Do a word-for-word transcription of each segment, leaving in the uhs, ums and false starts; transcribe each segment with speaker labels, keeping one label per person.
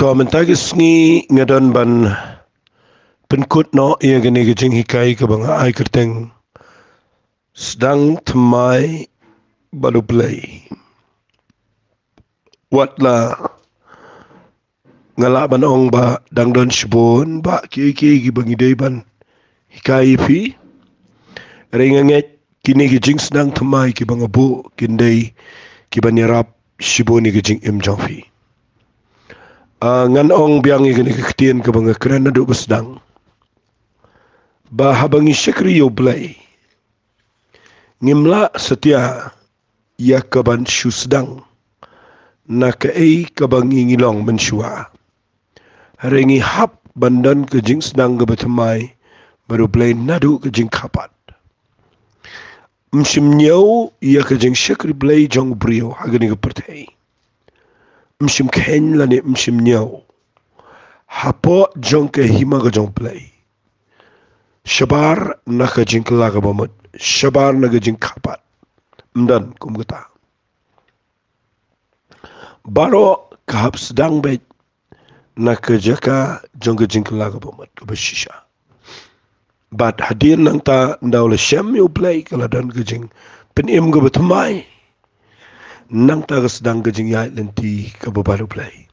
Speaker 1: Komentagis ngi ngadon ban penkut no ia gani gajing hikai ke banga ai kerteng sedang temai baru play watla ngala ban ong ba dang don shibon ba ki ki gi bangi dei ban hikai fi ringanget kini gajing sedang temai ki banga bu kindai ki banyarap shiboni gajing im jofi Uh, ngan ong biang igani kektian ke banga kerana duk bersedang bah habangi syakri yo blai ngimla setia ya kaban syu sedang na ke ei kabangi ngilong mensyua harengi hap bandan ke jing sedang ke betemai baru blai nadu ke jing kapat msim nyau ya ke jing syakri blai jong brio hagani ke pertai msim ken lani msim nyau hapo jong ke hima ke jong play shabar na ke jing kelaga bomot shabar na ke jing kapat mdan kum geta baro kahap sedang bet na ke jaka jong ke jing kelaga bomot ke beshisha bat hadir nang ta ndaule shem yo play kala dan ke jing penim ke betemai nang ta ke sedang ke jing yai lenti ke bebalu play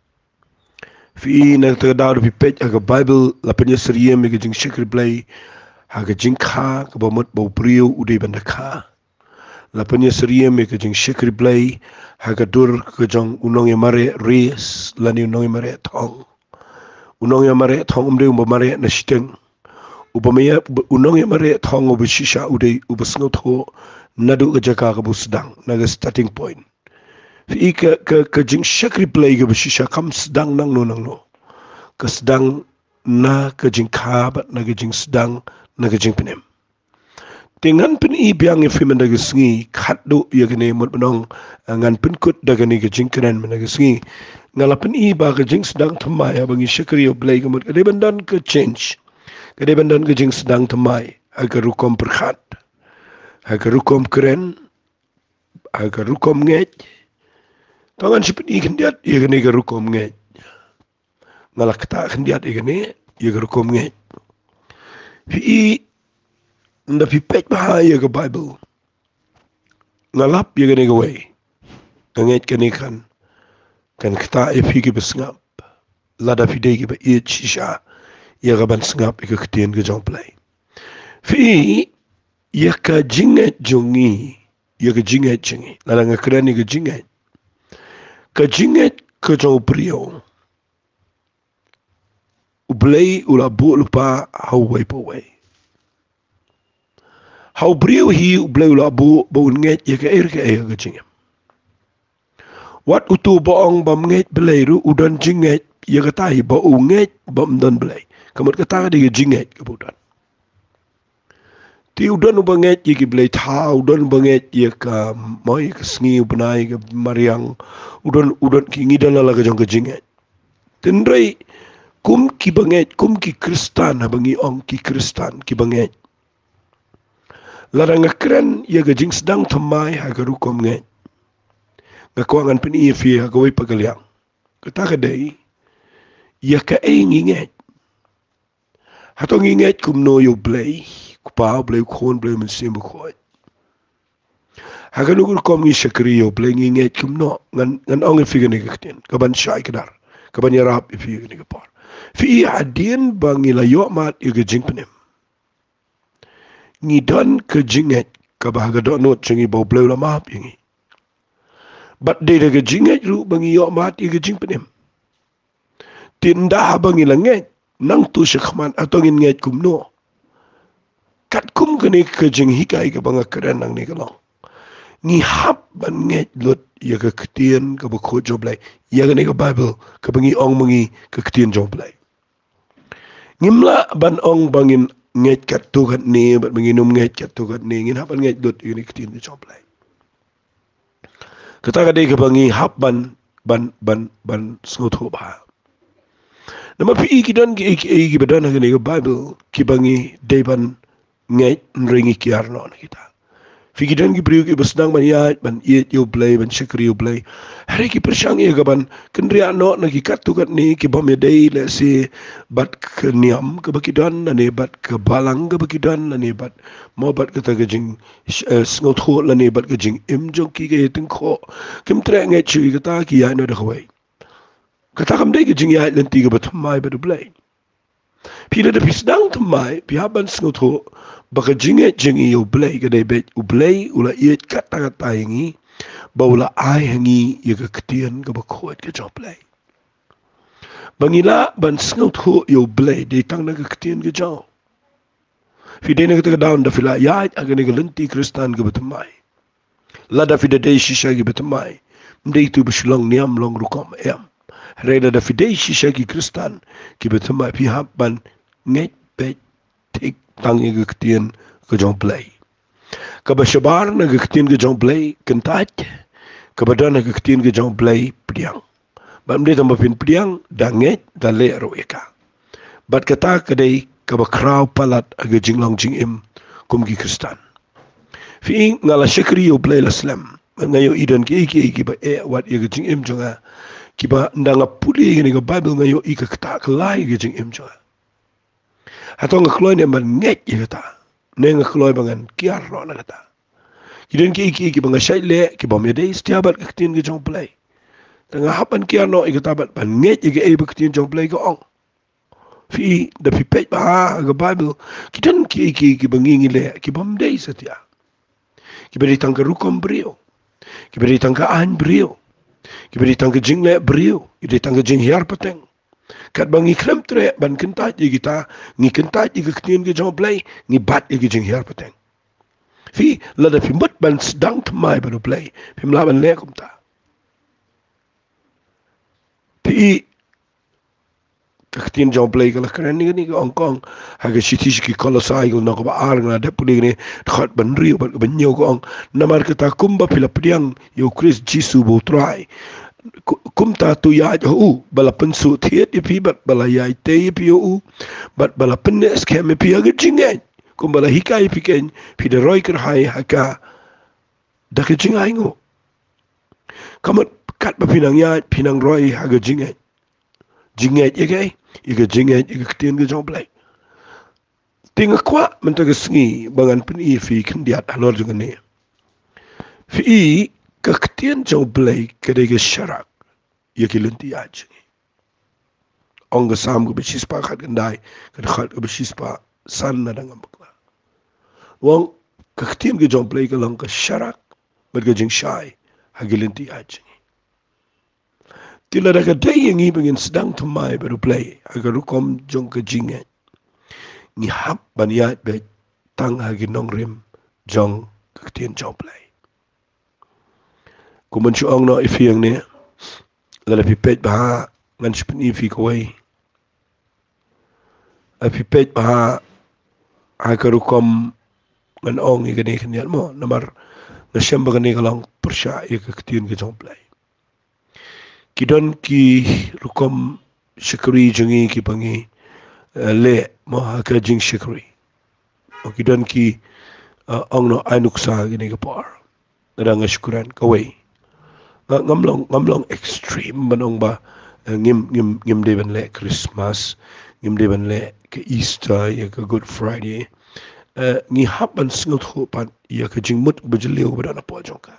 Speaker 1: fi na ta daud fi page aga bible la penya seriem ke jing shikri play haga jing kha ke bomot bo brio udai banda kha la penya seriem ke jing shikri play haga dur ke jong unong ya mare res la ni unong ya mare thong unong ya mare thong umde um mare na shiteng ubamaya unong ya mare thong ob shisha udai ubasngo tho nadu ke jaka ke busdang naga starting point fi ke ke ke jing shakri play ke beshisha kam sedang nang no nang no ke sedang na ke jing khabat na ke jing sedang na ke jing penem dengan pen i biang e fi mendaga sngi khatdo ya gene mot benong ngan pen kut daga ni ke jing kren mendaga sngi ngala pen i ba ke jing sedang thamai abangi shakri yo play ke mot ke bandan ke change ke bandan ke jing sedang thamai agar rukom perkhat agar rukom keren agar rukom ngej tangan sipin i kendiat ia gani ke rukom ngej ngalak ta kendiat ia gani ia ke rukom ngej fi nda fi pej bahaya ke bible ngalap ia gani ke way ngej kani kan kan kita ia fi ke besngap lada fi dei ke ba ia chisha ia ke ban sngap ia ke ketien ke jong play fi ia ke jinget jongi ia ke jinget jongi lada ngakrani ke jinget ke jinget ke jong brio ublay ula bu lupa hau way po way hau brio hi ublay ula bu bo nget ya ke air ke air ke jingem wat utu boong bam nget blay ru udan jinget ya ke tahi bo nget bam dan blay kamut ke tahi ke jinget ke budan ti udan ubanget ya ke blay ta udan ubanget ya ke mai ke sngi ubanai ke mariang udan udan ki ngidan la ke jong ke jinget tendrai kum ki banget kum ki kristan habangi ong ki kristan ki banget larang keren ya gajing sedang temai hagaru kom nget ngakwangan peni fi hagawai pagaliang kata kadai ya ka ai nginget hato nginget kum no yo blay kupa blay kon blay men sim ko haganu kom ngi shakri yo blay nginget kum no ngan ngan ong fi gani katen kaban shai kadar kaban yarap fi gani kapar fi adin bangila yo mat iga jing penem ngidon ke jinget ka bahaga do not chingi bo bleu la map yingi bat de de jinget ru bangi yo mat iga jing penem tinda bangila nget nang tu shakman atongin nget kum no kat kum kene ke jing hikai ka banga keren nang ni kalong ngi hap ban nget lut ya ka ketien ka ba ko joblay ya ne ka bible ka bangi ong mangi ka ketien joblay ngimla ban ong bangin nget kat tu kat ni bat menginum nget kat tu kat ni ngin hap ban nget lut ini ketien ni joblay kata kadai ka bangi hap ban ban ban ban snotho ba nama pi kidan ki ki ki badan ngani ka bible ki bangi dei ban nget ringi kiar non kita Fikiran ki priu ki basdang ban ya ban iet yo play ban shakri yo play. Hari ki persang ye gaban kendria no na ki kat tu kat ni ki bom dei le si bat ke niam ke bakidan na ne bat ke balang ke bakidan na ne bat mo bat ke ta ke jing sngot ho la ne bat ke jing im jong ki ke ting kho kim tre nge chui ke ta ki ya no de khwai. Kata kam dei ke jing ya lenti ke bat mai ba du play. Pila de pisdang tamai pihaban sngot ho baka jinge jingi u blay ka bet u blay ula iet kata kata yangi baula ai hangi yaga ketian ka bakhoat ka job play bangila ban sngot ho yo blay de tang na ka ketian ka job fide na ka down da fila ya agane ka lenti kristan ka batamai lada fide de shisha ka batamai mdei tu bishulong niam long rukom em reda da fide shisha ki kristan ki batamai pihaban nget bet tik tang yang ketian ke jong play. Kabashabar na ketian ke jong play kentat. Kabada na ketian ke jong play pediang. Bam dia tambah pin pediang danget dale roeka. Bat kata kedai kabakrau palat aga jinglong jing im kum ki kristan. Fi ngala shakri yo play la slam. Ngayo idan ki iki iki ba e wat ye jing im jonga. Kiba ndanga puli ni ga bible ngayo ika kata kelai ge jing im jonga. Atau ngekloi ni man nget ye kata. Ne ngekloi bangan kiar ro na kata. Kiden ki iki iki banga syai le ki bom yade istiabat ke ketin ke jong play. Tengah hapan kiar no ika tabat ban nget ye ke e be ketin jong play ke ong. Fi da fi pej ba ga bible kiden ki iki iki bangingi le ki bom dei setia. Ki beri tangka rukom brio. Ki beri tangka an brio. Ki beri tangka jingle brio. Ki beri tangka jing hiar pateng. Kat bangi krem tre ban kentat ye kita ngi kentat ye ketien ke jong play ngi bat ye jing hiar pateng fi lada fi mut ban sedang temai baru play fi mlaban le kum ta fi ketien jong play kala keren ni ni Hong Kong ha ga city ki kolosai ko no ba ar na de puli ni khat ban rio ban ban nyo ko namar kata kumba pila pediang yo Chris Jisu bo try kum ta tu ya hu bala pensu thiet ipi bat bala ya te ipi u bat bala penne scam ipi aga jingai kum bala hikai ipi ken pi de roi ker hai haka da ke jingai ngo kamat kat ba pinang ya pinang roi haga jingai jingai ye ke ye jingai ye ketien ke jong play tinga kwa menta ke sngi bangan peni fi kendiat halor jung ne fi ketien jong play kedege syarak ye ki lenti aj ong ga sam go bisis pa khat gandai kad khat go bisis pa san na dangam bakla wong ketien ge jong play ka lang ka syarak bad ga jing shai ha gi lenti aj tila da ka dei ngi bengin sedang temai baru play agar rukom jong ka jinge ni hap baniat be tang ha gi nong rim jong ketien jong play kuman chuang no ifiang ne la pi pet ba ngan spin ifi ko wai a pi pet ba a karu kom ngan ong i gane knyal mo namar na shamba gane kalang persha e ka ktin ke jong play kidon ki rukom shikri jungi ki pangi le mo ha ka jing shikri o kidon ki ong no ainuksa gane ka par ngadang syukuran ka wai ngamlong ngamlong extreme banong ba ngim ngim ngim de ban le Christmas ngim de ban le ke Easter ya ke Good Friday ngi haban singot hopan ya ke jingmut bujleu badana po jongka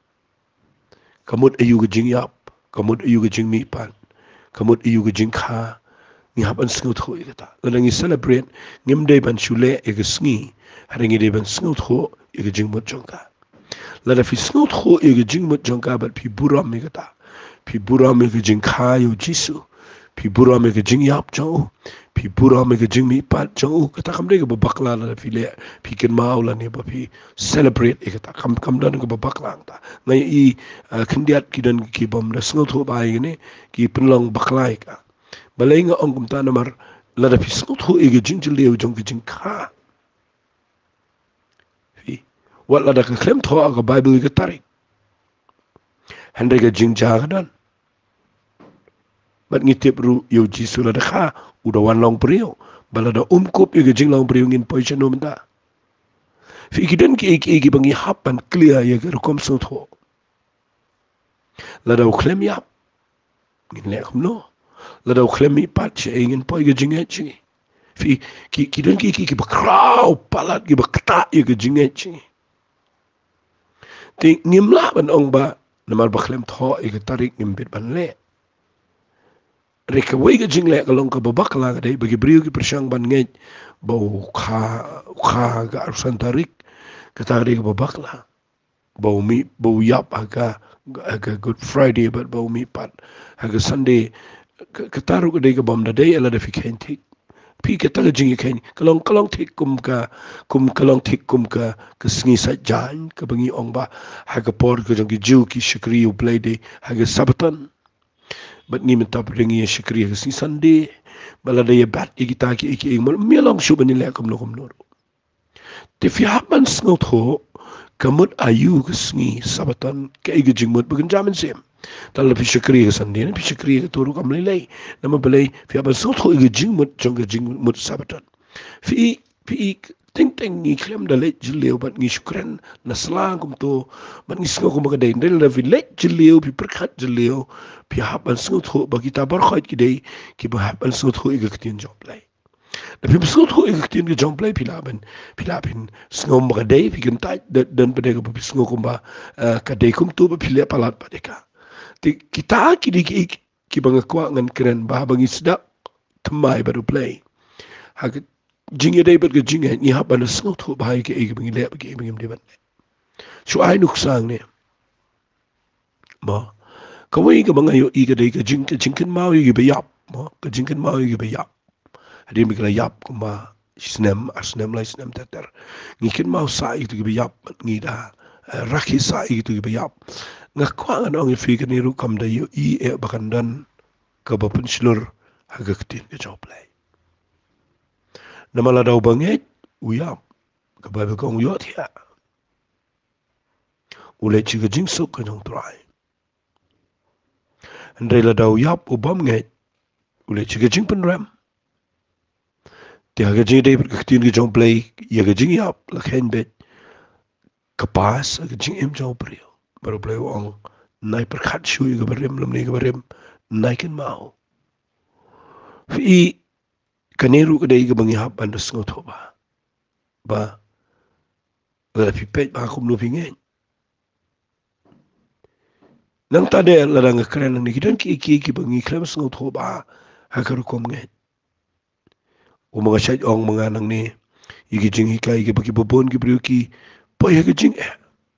Speaker 1: kamut ayu ke jing yap kamut ayu ke jing mi pan kamut ayu ke jing kha ngi haban singot ho ikata ngi celebrate ngim de ban chule ya ke sngi haringi de ban singot ho ya ke jingmut jongka lada fi snot ho e jing mut jong ka bat pi bura me kata pi bura me ke jing kha yo jisu pi bura me ke jing yap jo pi bura me ke jing mi pat jo kata kam de ke bakla la fi le pi ken mau la ne ba pi celebrate e kata kam kam dan ke bakla ta ngai i khndiat ki dan ki bom da snot ho ba ne ki penlong bakla ka balenga ong kum ta namar lada fi snot ho e jing jil jong ke jing kha wat lada ke klem tho aga bible ke tarik hande ke jing jagadan bat ngitip ru yo jisu lada kha uda wan long prio balada umkup yo ke jing long prio ngin poison no menta Fi kidan ki ki ki bangi hapan clear ya ga kom so tho. La daw klem yap. Ngin le kum no. La daw klem mi pat che ngin po ga jinget chi. Fi ki kidan ki ki ki ba kraw palat ki ba kta ya ga jinget chi. Ti ngim la ban ong ba namal ba klem tho ya ga tarik ngim bit ban le. Reka wai ga jingle ka long ka babak la ga dai bagi briu ki persyang ban ngej bau kha kha ga arsan tarik ka tarik babak la bau mi bau yap aga aga Good Friday but bau mi pat aga Sunday ka taru ga dai ga bam da dai ala da fi kain tik pi ka taga jingi kain kalong kalong tik kum ka kum kalong tik kum ka ka sngi sa jan ka bangi ong ba haga por ka jong ki jiu ki shikri u play day haga sabatan but ni minta peringi shikri ka si Sunday bala da ya bat ikita ki iki ing mi long shu bani le kum no kum no te fi hapan sngot ho kamut ayu ka sngi sabatan ka igi jingmut bagan jamin sem tal fi shikri ka Sunday fi shikri ka turu kam lay nama balay fi hapan sngot ho igi jingmut jong ka jingmut sabatan fi fi ting ting ngi klem da le jileu bat ngi shukran na salang kum to bat ngi sngo kum ka dai ndel da fi le jileu fi perkhat jileu fi hapan sngot ho bagi ta bar khait ki dai ki ba hapan sngot ho igi ktin job lay da fi sngot ho igi ktin ki job lay fi laban fi laban sngo ma dai fi kan ta dan pa dai ka fi sngo kum ba ka dai kum to ba fi le palat pa dai ka ti kita ki di ki ki bang kwa ngan kren ba bangi sda tmai baru play ha jinge dai bat ga jinge ni ha ban sngot ho ba ki igi bangi le ba ki bangi de ban so ai nuk sang ne ma ka wai ka bang ayo igi dai ka jing ka jingkan mau igi ba yap ma ka jingkan mau igi ba yap hadi mi kala yap kuma snem asnem lai snem tatar ngi kin mau sa igi ba yap ngi da rakhi sa igi ba yap nga kwa nga ong fi ka ni ru kam da yo i e bakandan ka ba punslur hagaktin ka job lai namala daw banget uyap ka ba ka ong yot ya ule chi ka jing sok ka jong try andre la daw yap ubam nget ule chi ka jing pen ram ti ha ka jing dai ka tin ka jong play ya ka jing yap la khen bet kapas ka jing em jong prio baru play ong nai perkhat shui ka barim lam ni ka barim nai ken mau fi kaneru ka dai ka bangi hap ban sngot ho ba ba la fi pet ba kum no pingen nang ta de la dang kren ni kidan ki ki ki bangi krem sngot ho ba ha ka kom nge o mga shay ong mga nang ni igi jing hikai ki baki bobon ki brio ki po ya ka jing e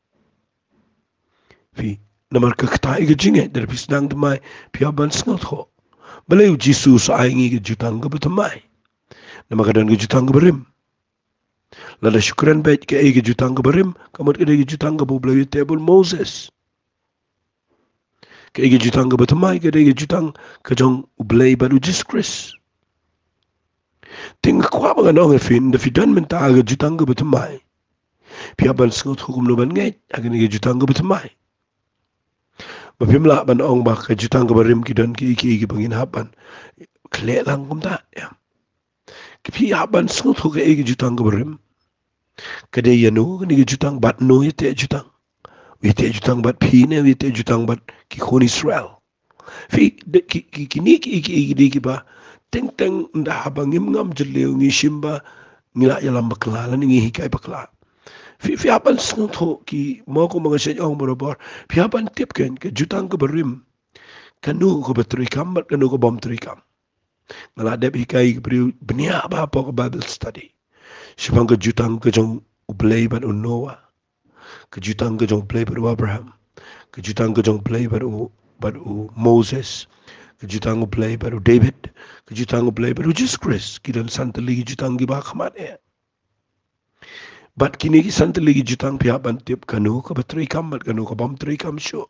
Speaker 1: fi namar ka kta igi jing e der pis nang tamai pi aban sngot ho balay u jisu sa ay ngi ki jutang ka batamai nama kadan ki jutang ka barim lada syukran bet ka ay ki jutang ka barim kamot ka ki jutang ka bublawi table Moses ka ay ki jutang ka batamai ka ay ki jutang ka jong ublay baru Jesus Christ ting kwa mga nong fin da fidan menta aga jutang ka batamai pi aban sngot hukum no ban ngay aga ni ki jutang ka batamai mapimla ban ong ba ka jutang ka barim kidan ki iki iki pangin hapan kle lang kum ta ya ki hapan sngot ho ka iki jutang ka barim kade yanu ni ki jutang bat no yete jutang yete jutang bat pi ne yete jutang bat ki khon Israel fi ki ki ki ni ki iki iki ki ba teng teng nda habang ngim ngam jeleu ngi shimba ngila yalam bakla lan ngi hikai bakla fi fi hapan sngot ho ki mo ko mga shay ong borobar fi hapan tip ken ke jutang ka barim kanu ko batrikam bat kanu ko bom trikam ngala deb hikai bri bnia ba po ko Bible study shibang ka jutang ka jong ublay ban unoa ka jutang ka jong play baru Abraham ka jutang ka jong play baru baru Moses ka jutang play baru David ka jutang play baru Jesus Christ kidan santali jutang gi ba khamat e bat kini ki santali gi jutang pia ban tip kanu ka batri kam bat kanu ka bom tri kam sho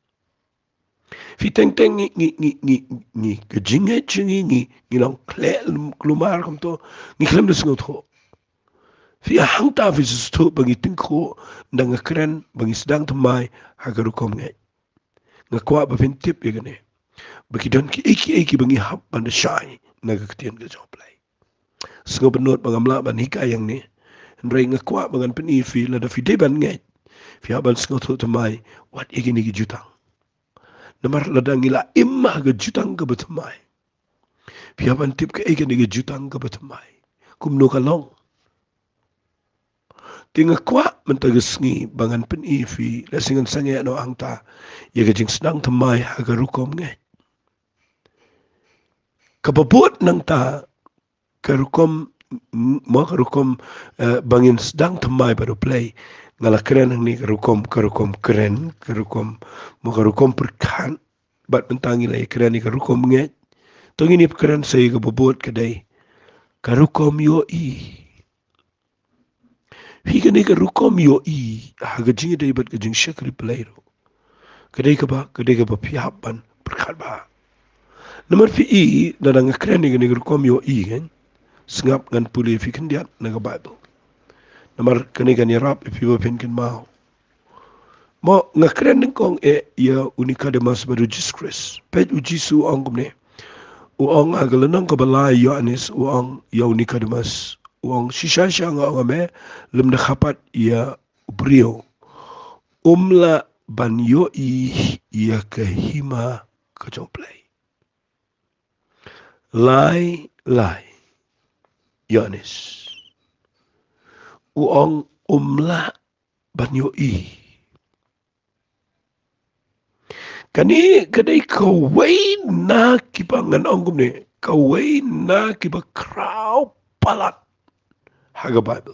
Speaker 1: fi teng teng ngi ngi ngi ngi ngi ka jinge jingi ngi ngi long kle klumar kam to ngi klem des ngot ho fi hang ta fi sto bangi ting ko ndang kren bangi sedang tmai hagaru kom nge ngakwa ba fin tip ye gane bagi don ki iki iki bangi hap ban shai naga ktien ga job lai sngo benot bangamla ban hikayang ni Ndray nga kwa bangan peni fi la da fi deban ngai. Fi aban sngot ho tamai wat igini gi jutang. Namar la da ngila imma ga jutang ga batamai. Fi aban tip ka igini gi jutang ga batamai. Kum no kalong. Tinga kwa mentagasngi bangan peni fi la singan sange no angta ya ga jing sedang tamai haga rukom ngai. Kababot nang ta karukom mo karukom uh, bangin sedang tamai baru play ngala keren ni karukom karukom keren karukom mo karukom perkan bat mentangi lai keren ni karukom nget tongi ni keren saya kababot kadai karukom yo i higa ni karukom yo i haga jingi dai bat gajing syakri play ro kadai ka ba kadai ka ba piapan perkan ba nomor fi i dadang keren ni karukom yo i kan sengap ngan puli fi kendiat naga Bible. Namar kani kan yarap ipi bapin kan mau. Mo ngakren ng kong e ya unika de mas baru Jesus Christ. Pet ujisu ang kumne. Uang agalanang kabalay Yohanes uang ya unika de mas. Uang sisa siya nga ang ame lem nakapat ya brio. Umla banyo i ya kahima kajomplay. Lai lai. Yohanes. Uang umla banyo i. Kani kadai kawai na kipangan ongum ni. Kawai na kipa kraw palat. Haga Bible.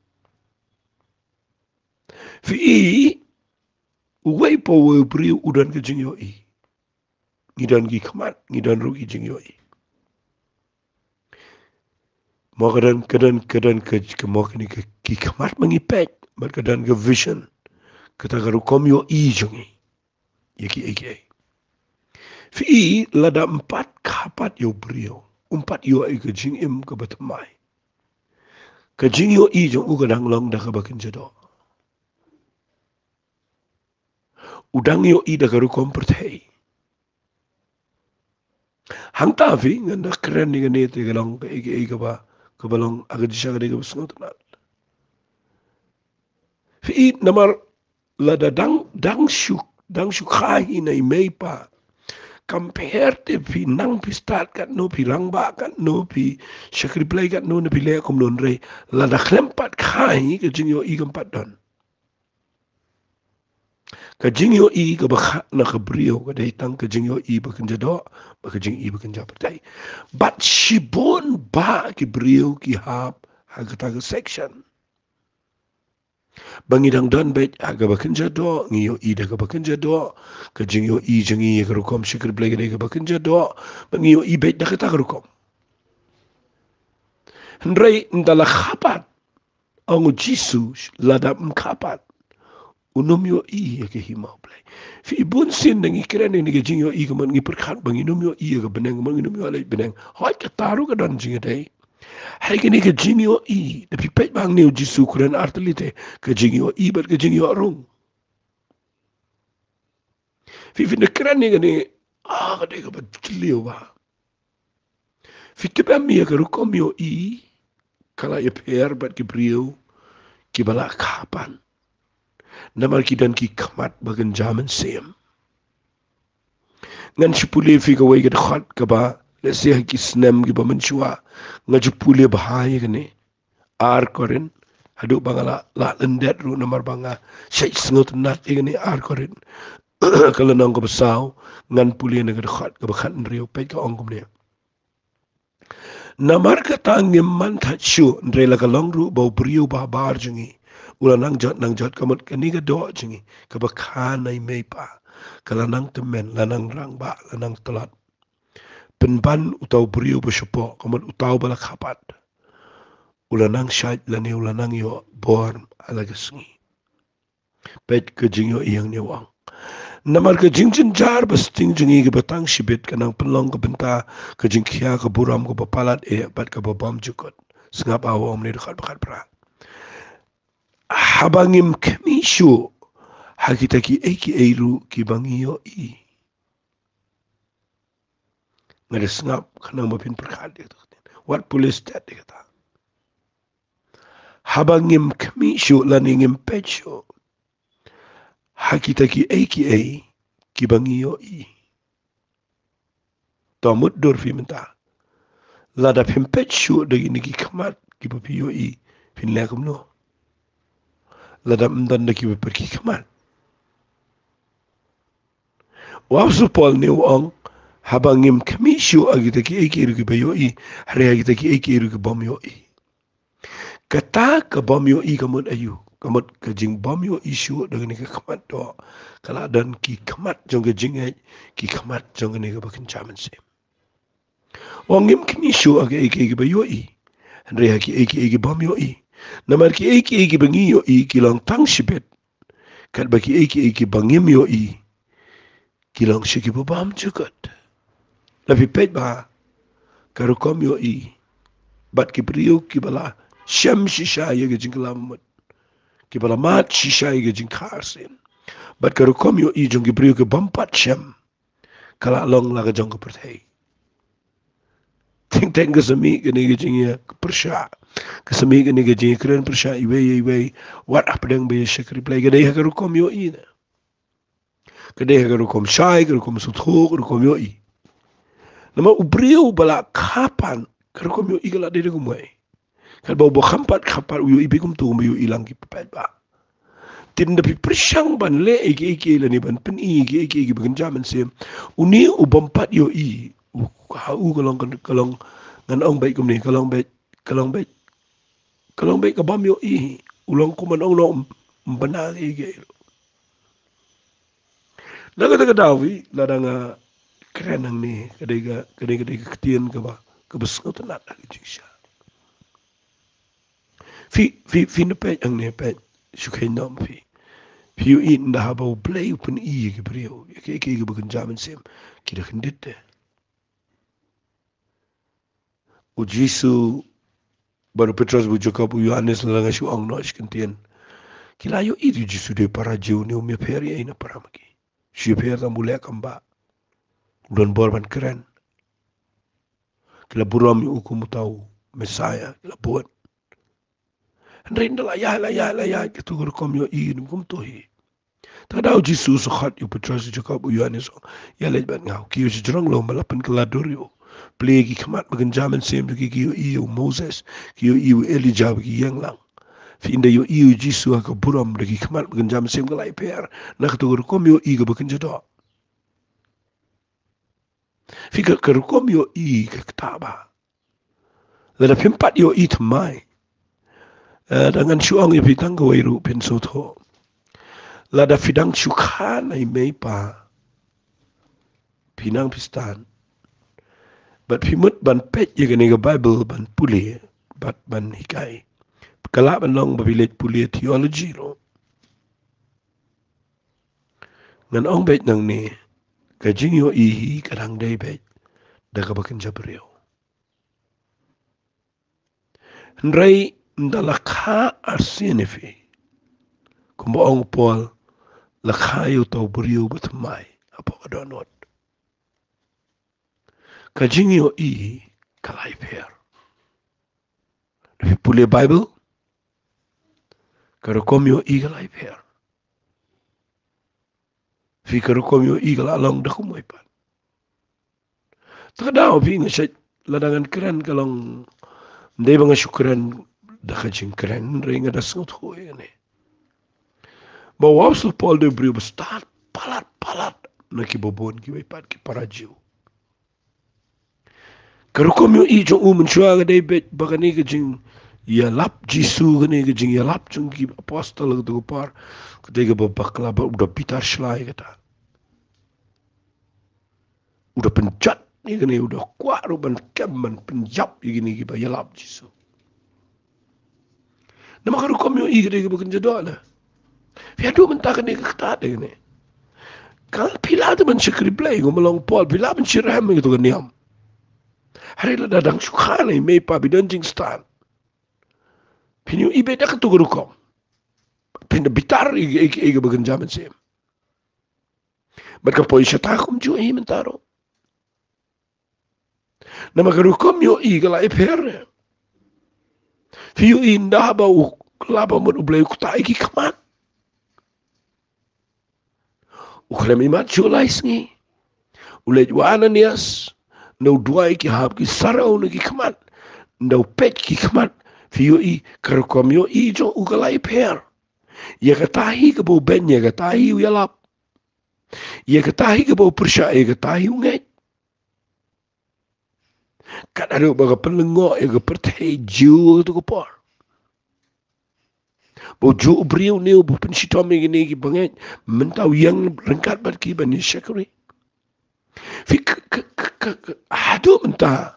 Speaker 1: Fi i. Uwai pa wai beri udan ke jing yo i. Ngidan gi kamat. Ngidan rugi jing yo i. Mo kadan kadan kadan ke mo kini ke ki kamat mangipek mat kadan ke vision kata garu kom yo i jungi yaki aka fi lada empat kapat yo brio empat yo ai ke jing im ke batamai ke jing yo i jung u kadang long dah ke bakin jado udang yo i dah garu kom pertai hang ta fi nganda keren ni ngane te galong ke aka aka ba kebalong agak jisha gede ke besngot nal fi namar lada dang dang syuk dang syuk khai na imei pa compare te fi nang pi start kat no pi rangba kat no pi syakri play kat no na pi le kom non re lada klempat khai ke jingyo i kampat don ka jingyo i ka bakha na ka brio ka dai tang ka jingyo i bakan jado ba ka jing i bakan japatai but shibon ba ki brio ki hap hagata ka section bangidang don bet aga bakan jado ngiyo i da ka bakan jado ka jingyo i jingi ka rukom shikir blay ka bakan jado bangiyo i bet da ka ta rukom ndray ndala khapat ang Jesus lada mkapat unom yo i ke himau play fi bun sin nang ikren ni ke jingyo i ka man ngi perkhat banginom yo i ka beneng man nginom yo alai beneng hoy ka taru ka don jinga dai hai kini ke jingyo i tapi pet bang ni jisu kuran artelite ke jingyo i ber ke jingyo rung fi fi nekran ni ni ah ka dai ka bajliyo ba fi tibam mi ka rukom yo i kala ye per bat ki brio ki bala kapan namar ki dan ki kamat bagan jaman sem ngan sipule fi ka way ka khat ka ba le se ki snem ki ba manchua ngajupule bahaya kene ar koren hadu bangala la lendet ru namar banga shay sngot nat igni ar koren kala nang ko basaw ngan pule na ka khat ka ba khat nriyo pe ka ongum ne namar ka tangim man tachu ndre la ka longru ba brio ba bar jungi ula nang jot nang jot kamot kaniga do jingi kaba khanai meipa kala nang temen lanang rang ba lanang telat penban utau beriu bersepo kamot utau bala kapat ula nang syait lani ula nang yo bor ala gesngi pet ke jingyo iyang niwang namar ke jingjin jar besting jingi ke batang shibit kanang penlong ke benta ke jingkia ke buram ke bapalat e bat ke babam jukot sengap awam ni dekat bekat pra habangim kemishu hakitaki eki eiru ki bangiyo i ngada sengap kanang mapin perkat dia tu wat polis dat dia kata habangim kami syo laningim pecho hakita ki ai ki ai ki bangiyo i to muddur fi menta lada pim pecho dagi niki kamat ki papiyo i fin lakum no lada mdan daki pergi kamat wa supol ni wong habangim kami syo agita ki ai ki ru ki bayo i hari agita ki ai ki ru ki bomyo i kata ka bomyo i kamut ayu kamut ka jing bomyo isu dengan ni ka kamat do kala dan ki kamat jong ka jing ai ki kamat jong ni ka bakin chaman se wongim kini shu aga eke eke bayo i andre ha ki eke eke bomyo i namar ki eke eke bangi yo i ki long tang shibet kat ba ki eke eke bangim yo i ki long shiki bam chukat labi pet ba karu kom yo i bat ki priyo ki bala sham shisha ye ge jinglam ki bala mat shisha ye ge jing kharsen bat karu kom yo i jong ki priyo ki bampat sham kala long la ga jong ko perthai ting ting ke semi ke ni ge jing ya persha ke semi ke ni ge jing kren persha iwe iwe wat apdang be shakri play ge dai karu kom yo i na ke dai karu kom shai karu kom sutho karu kom yo i nama ubriu bala kapan karu kom yo i kala dai ko mai kal bau bo khampat khapat yo i be kum tu yo ilang ki pet ba tin da pi prishang ban le ege ege le ni ban pen i ege ege ege ban jaman sem uni u bompat yo i u ha u kalong kalong ngan ong bai kum ni kalong bai kalong bai kalong bai ka bam yo i ulong ku man ong lo bana ege daga daga dawi ladanga keren nang ni kadega kadega kadega ketien ka ba ka besngot na da jisha fi fi fi ne pe ang ne pe shukai nom fi Piu in da haba u play upun i ke brio ke ke ke bukan jaman sem kira kendite u Jisu baru Petrus bu Jakob u Yohanes langa shu ong no skentien kila yo i Jisu de para jiu ni u me peri ina para maki shi per da mulai kamba don borban keren kila buram u ku mutau Mesaya la buat Renda la ya la ya la ya ke tu kom yo i kum to hi Tadau Jesus khat yu Petrus Jacob Yohanes ya lej ban ngau ki yu jrong lo malapan kaladur yu plegi khamat bagan jaman sem ki ki yu Moses ki yu Elijah ki yang lang fi inda yu yu Jesus ka buram ki khamat bagan jaman sem ka lai per na ka tu kom yu i ga bagan jado fi ka ka kom yu i ka taba la pimpat yu i tmai dengan syuang yu pitang ka wairu penso tho lada fidang syukhan ay may pa pinang pistan but pimut ban pet ya ganiga Bible ban puli bat ban hikay kala ban long babilet puli theology lo ngan ong bet nang ni kajing yo ihi kadang day bet daga bakin jabriyo nray ndalakha arsinifi kumbo ong pol lakhayo tau beriu betemai apa kadonot kajingyo i kalai per tapi pule Bible karokomyo i kalai per fi karokomyo i kalalong dakumoy pan takadaw fi ngasay ladangan keren kalong ndey mga syukran dakajing keren ring ada sengot hoy ne Bawa sul Paul de brio bestat palat palat na kibobon kiwaipat ki parajiw. Karukom yung i jong umun siya ga David baka ni ka jing yalap Jisu ka ni ka jing yalap jong ki apostol ka par katay ka babakla ba udah pitar shlay kata. Udah penjat ni ka ni udah kwaro ban keman penjap yung gini ka yalap Jisu. Nama karukom yung i katay ka bakan jadwa na. Fiadu mentakan ni kakata ni. Kalau pila tu mencikri play ngomong Paul pila mencirah gitu kan niam. Hari la dadang sukana may pa bidanjing stan. Pinyu ibe dak tu gurukom. Pinda bitar ige ige ige bagan jaman sem. Mereka poi syatakum ju i mentaro. Nama gurukom yo i gala iper. Fiu indah bau kelapa mun ublay kutai ki kamat. Uklem imat julais ngi. Ulej wana nias. Nau duai ki hab ki sarau ki kamat. Nau pet ki kamat. Fiu i karukom yo i jo ugalai per. Ia katahi ke bau ben, ia katahi uyalap. Ia katahi ke bau persya, ia katahi unget. Kan ada baga pelengok, ia kepertai jiu tu kepor. Bau jiu beriu ni, bau pensitomi gini ki banget. Mentau yang rengkat bat ki bani syakuri. Fik aduh mentah.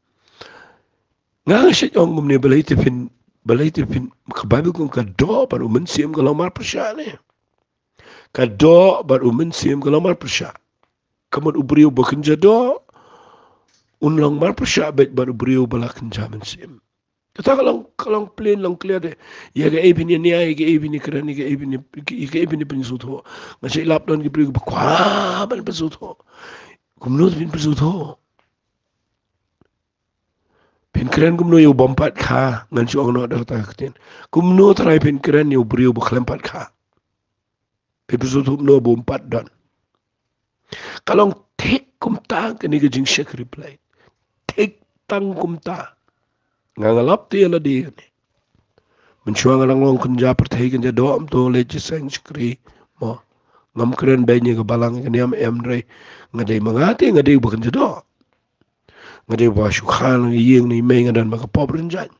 Speaker 1: Ngang syed ongum ni balai tipin balai tipin kebabil kong kado baru mensim kalau mar persya ni. Kado baru mensim kalau mar persya. Kamu uberiu bekerja do, unlang mar persya bet baru uberiu balakenja mensim. Kita kalau kalau plain lang clear deh. Ya ke ibu ni ni ay ke ibu ni kerana ke ibu ni ke ibu ni pensut ho. Ngasih lap don ke beriu berkuah ban pensut ho. Kumnut bin pensut ho. Pin keren kumno yo bompat kha ngan chu ang no da ta kten kumno trai pin keren yo brio bu klempat kha pe bu tu no bompat dan kalong tek kum ta ke ni jing shek reply tek tang kum ta ngangalap ti la di ni men chu ang lang long kun ja per thai kan ja do am to le chi sang skri mo ngam keren be ni ga balang ke ni am em re ngadai mangati ngadai bu kan ja do ngade ba shu khan yeng ni me ngadan ba ka pobren jan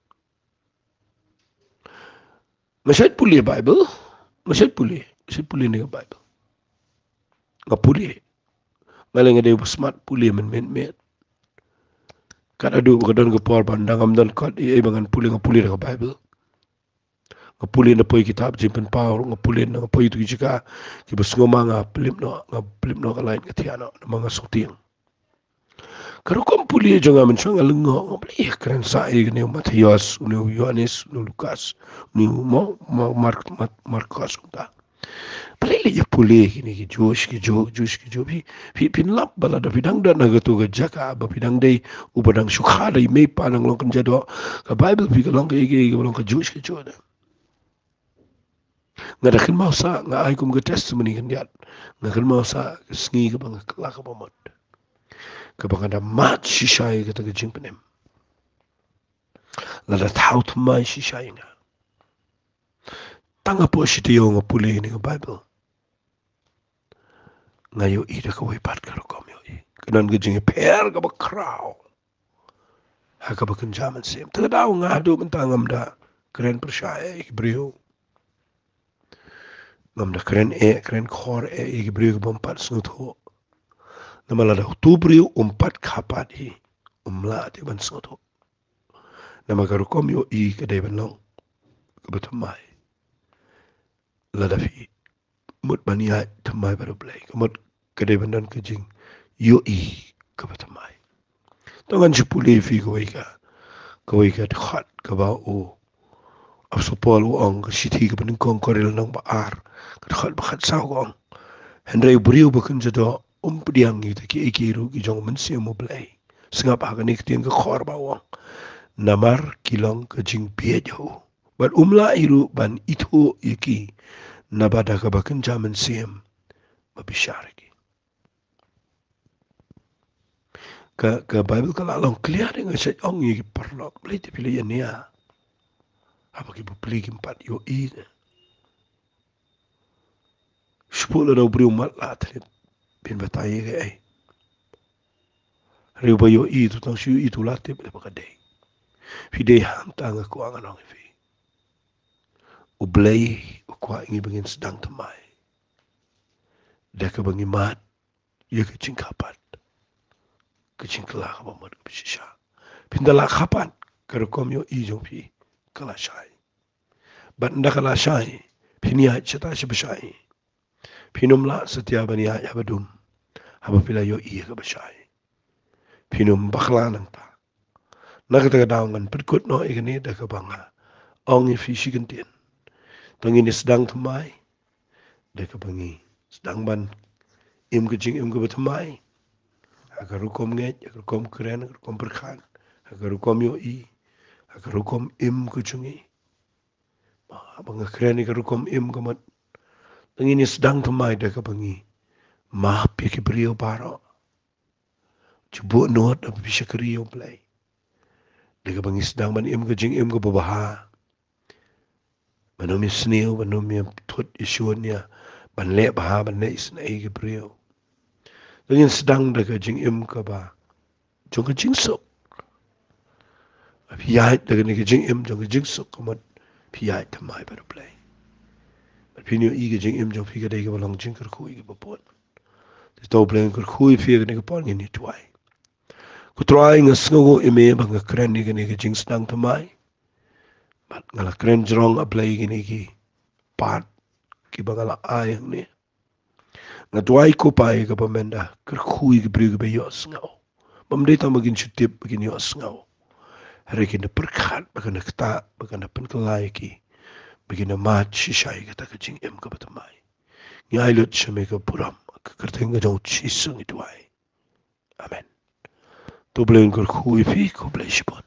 Speaker 1: masat puli bible masat puli masat puli ni bible nga puli ngale ngade bu smart puli men men met kad adu ka don ka por bandang am don kad e bangan puli nga puli ka bible nga puli na poi kitab jimpen paur nga puli na poi tu jika ki bus ngoma nga plim no nga plim no ka lain ka tiano na mga suting Kalau kau pulih jangan mencang alengok, kau boleh keren saya ni Matius, ni Yohanes, ni Lukas, ni mau mau Mark Markus kita. Boleh je pulih ni ki Josh ki Jo Josh ki Jo pi pi pinlap bala da pidang dan naga tu ga jaka ba pidang dei ubadang sukha dei me panang long kan jado ka Bible pi ka long ka igi long ka Josh ki Jo da. Ngadakin mau sa nga ai kum ga testimony kan diat. Ngadakin mau sa sngi ka bang ka ka pamot. Kabang ada mat shishay kata kejing penem. Lada tahu tumai shishay nga. Tanga po si tiyo nga puli ni nga Bible. Ngayo ida ka wipat ka rokom yo i. Kanan kejing per ka ba kraw. Haka ba kenjaman sim. Taga daw nga hado mentangam da. Keren persyaya ikibriyo. Ngam da keren e, keren khor e ikibriyo ka bampat sungut ho. Nama lada utubriu umpat kapat hi umla di ban soto. Nama karukom yo i kadai ban long kebetumai. Lada fi mut baniat temai baru belai. Kemut kadai ban dan kejing yo i kebetumai. Tangan sepuli fi kawai ka kawai ka dekat kabau o. Apsopol uang ke siti ke peningkong korel nang baar kedekat bakat sawang. Hendrai beriu bakan jado um pediang kita ki ikiru ki jong mensi mo blai singap akan iktin ke khor bawang namar kilong ke jing pie jau ban umla iru ban itu iki nabada ka bakan jaman sim babishar ki ka ka Bible ka long clear dengan set ong iki perlok blai te pilih ya apa ki beli empat yo i sepuluh dah beri umat lah tadi pin batai ke ai riu bayo i tu tang siu i tu late be pakadei fi dei ham tanga ko angan ong fi u blai u kwa ingi bengin sedang temai dah ke bengi mat ya ke cingkapat ke cingkela ka bamat ke shisha pindala kapan kar kom yo i jong fi kala shai bat nda kala shai pinia chata shibashai pinumla setiap bani ya badum haba pila yo i ka bashai pinum bakla nang ta nakata daungan perkut no igani da ka banga ong fi shigantin tangini sedang temai da ka bangi sedang ban im ke jing im ke betamai agar rukom nget agar rukom keren agar rukom perkan agar rukom yo i Karukom im kucungi. Abang keren ni karukom im kamat. Tengini sedang temai dah kabangi. Maaf ya kibrio paro. Cuba nuat apa bisa keriyo play. Dia kabangi sedang man im kajing im ke babaha. Manumi sniu, manumi tut isunya. Ban le baha, ban le isnai kibrio. Tengini sedang dah kajing im ke ba. Jong kajing sok. Piyait dah kajing im jong kajing sok kamat. Piyait temai pada play. Pinyo i kajing im jong pika dai kabalang jing kerkui ke babot. Tau play kerkui pika ni kapal ni tuai. Ku try ngas ngogo ime bang keren ni kini kajing sedang temai. Bat ngala keren jerong aplay kini ki pat ki bangala ayang ni. Ngatuai ko pai ka pamenda kerkui ke beri ke bayos ngau. Pamdai tau magin cutip bagin yos ngau. Hari kini perkat bagana kata bagana penkelai ki. Bagina mat shisai kata kajing im ka batamai. Ngai lut shame ka puram ka kerteng ka jong chisung ituai. Amen. Tu boleh kerkui fi ko boleh sebut.